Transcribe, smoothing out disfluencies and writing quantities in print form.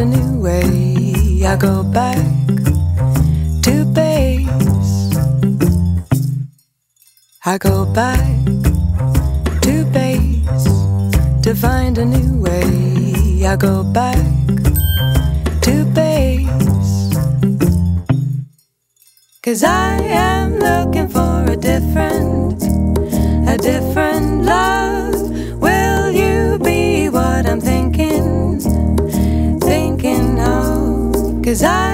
a new way. I go back to base. I go back to base to find a new way. I go back to base. 'Cause I am looking for a different love. Will you be what I'm thinking of? 'Cause I